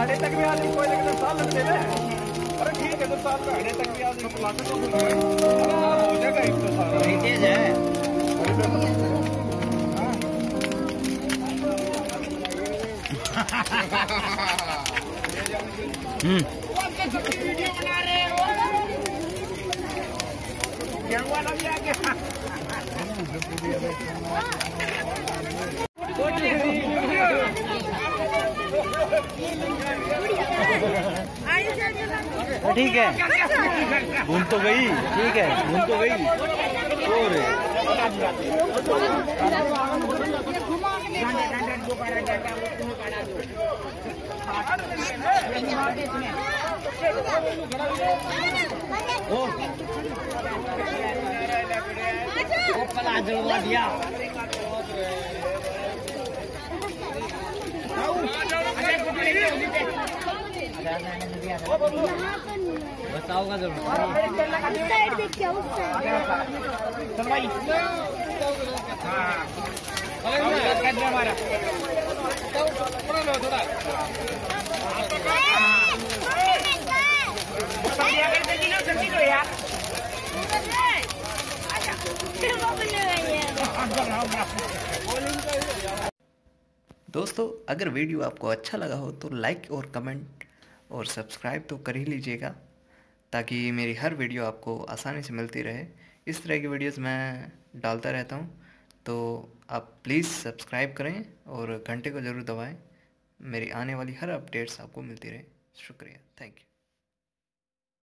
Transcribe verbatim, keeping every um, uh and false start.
आने तक भी आदमी कोई लेकिन साल लग जाए। अरे ठीक है, तो साल का आने तक भी आदमी प्लास्टर तो हो जाएगा। एक तो सारा तेज है। हम्म वीडियो बना रहे हो क्या वाला भी आ गया। ठीक है, घूम तो गई। ठीक है, घूम तो गई। और दिया बताओगा जरूर। साइड देख क्या उस साइड चल भाई। हां कैसे हमारा थोड़ा लो थोड़ा जल्दी लो जल्दी लो यार। दोस्तों अगर वीडियो आपको अच्छा लगा हो तो लाइक और कमेंट और सब्सक्राइब तो कर ही लीजिएगा, ताकि मेरी हर वीडियो आपको आसानी से मिलती रहे। इस तरह की वीडियोस मैं डालता रहता हूँ, तो आप प्लीज़ सब्सक्राइब करें और घंटे को ज़रूर दबाएं। मेरी आने वाली हर अपडेट्स आपको मिलती रहे। शुक्रिया, थैंक यू।